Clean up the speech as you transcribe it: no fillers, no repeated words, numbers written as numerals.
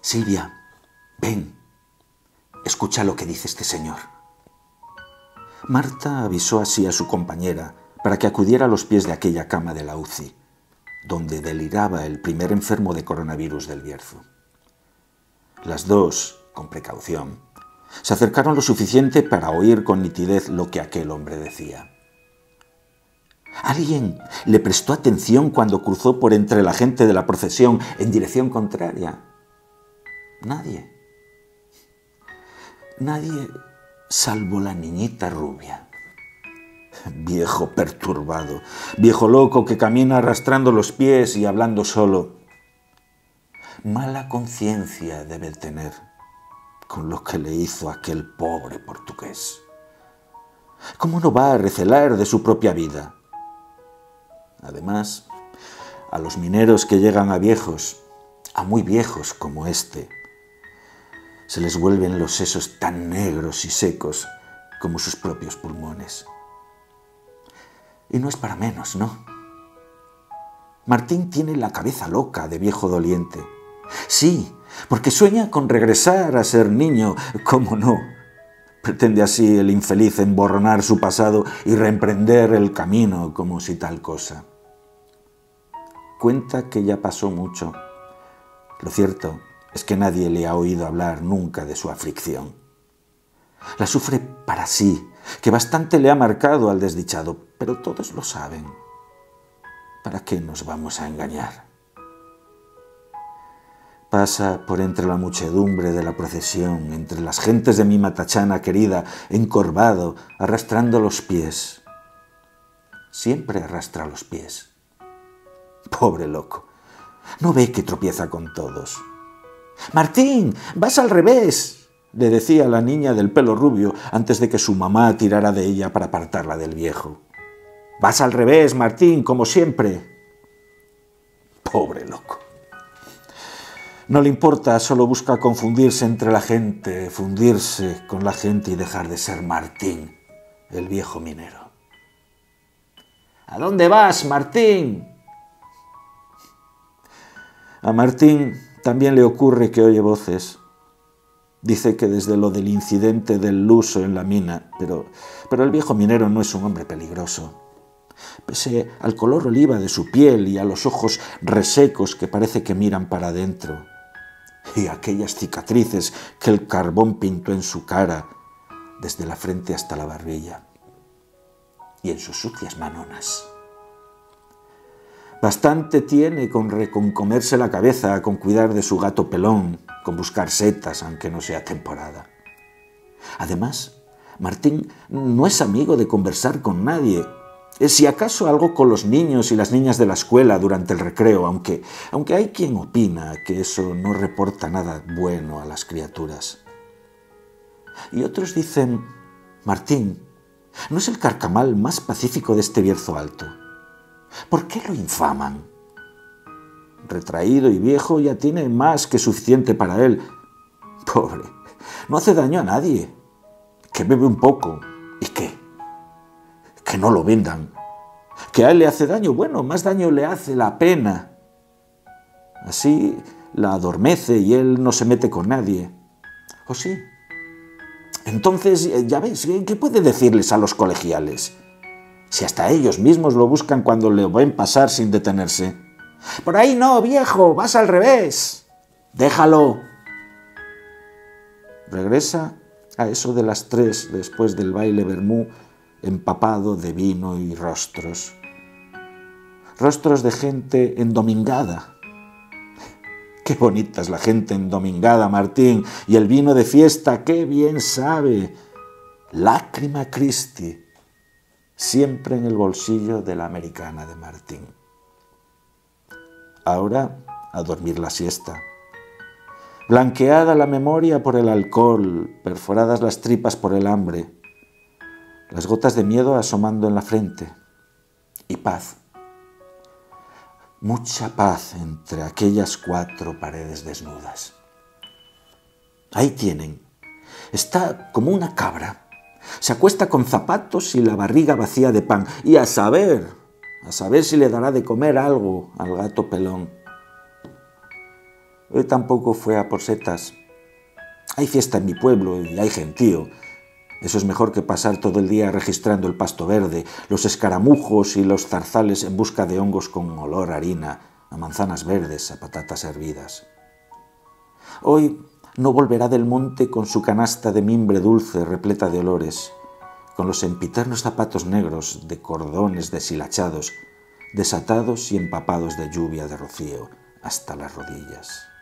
Silvia, ven, escucha lo que dice este señor. Marta avisó así a su compañera para que acudiera a los pies de aquella cama de la UCI, donde deliraba el primer enfermo de coronavirus del Bierzo. Las dos, con precaución, se acercaron lo suficiente para oír con nitidez lo que aquel hombre decía. ¿Alguien le prestó atención cuando cruzó por entre la gente de la procesión en dirección contraria? Nadie. Nadie salvo la niñita rubia. Viejo perturbado, viejo loco que camina arrastrando los pies y hablando solo. Mala conciencia debe tener con lo que le hizo aquel pobre portugués. ¿Cómo no va a recelar de su propia vida? Además, a los mineros que llegan a viejos, a muy viejos como este, se les vuelven los sesos tan negros y secos como sus propios pulmones. Y no es para menos, ¿no? Martín tiene la cabeza loca de viejo doliente. Sí, porque sueña con regresar a ser niño, ¿cómo no? Pretende así el infeliz emborronar su pasado y reemprender el camino como si tal cosa. Cuenta que ya pasó mucho. Lo cierto es que nadie le ha oído hablar nunca de su aflicción. La sufre para sí, que bastante le ha marcado al desdichado, pero todos lo saben. ¿Para qué nos vamos a engañar? Pasa por entre la muchedumbre de la procesión, entre las gentes de mi Matachana querida, encorvado, arrastrando los pies. Siempre arrastra los pies. Pobre loco, ¿no ve que tropieza con todos? «Martín, vas al revés», le decía la niña del pelo rubio antes de que su mamá tirara de ella para apartarla del viejo. «Vas al revés, Martín, como siempre». Pobre loco. No le importa, solo busca confundirse entre la gente, fundirse con la gente y dejar de ser Martín, el viejo minero. «¿A dónde vas, Martín?» A Martín también le ocurre que oye voces. Dice que desde lo del incidente del luso en la mina, pero el viejo minero no es un hombre peligroso. Pese al color oliva de su piel y a los ojos resecos que parece que miran para adentro, y aquellas cicatrices que el carbón pintó en su cara, desde la frente hasta la barbilla, y en sus sucias manonas. Bastante tiene con comerse la cabeza, con cuidar de su gato pelón, con buscar setas, aunque no sea temporada. Además, Martín no es amigo de conversar con nadie, si acaso algo con los niños y las niñas de la escuela durante el recreo, aunque hay quien opina que eso no reporta nada bueno a las criaturas. Y otros dicen, Martín no es el carcamal más pacífico de este Bierzo Alto. ¿Por qué lo infaman? Retraído y viejo ya tiene más que suficiente para él. Pobre, no hace daño a nadie. Que bebe un poco. ¿Y qué? Que no lo vendan. Que a él le hace daño. Bueno, más daño le hace la pena. Así la adormece y él no se mete con nadie. ¿O sí? Entonces, ya ves, ¿qué puede decirles a los colegiales? Si hasta ellos mismos lo buscan cuando le ven pasar sin detenerse. «Por ahí no, viejo, vas al revés. Déjalo». Regresa a eso de las 3 después del baile vermú, empapado de vino y rostros. Rostros de gente endomingada. Qué bonita es la gente endomingada, Martín, y el vino de fiesta, qué bien sabe. Lágrima Christi. Siempre en el bolsillo de la americana de Martín. Ahora a dormir la siesta. Blanqueada la memoria por el alcohol, perforadas las tripas por el hambre, las gotas de miedo asomando en la frente. Y paz. Mucha paz entre aquellas 4 paredes desnudas. Ahí tienen. Está como una cabra. Se acuesta con zapatos y la barriga vacía de pan. Y a saber si le dará de comer algo al gato pelón. Hoy tampoco fue a por setas. Hay fiesta en mi pueblo y hay gentío. Eso es mejor que pasar todo el día registrando el pasto verde, los escaramujos y los zarzales en busca de hongos con olor a harina, a manzanas verdes, a patatas hervidas. Hoy no volverá del monte con su canasta de mimbre dulce repleta de olores, con los sempiternos zapatos negros de cordones deshilachados, desatados y empapados de lluvia de rocío hasta las rodillas.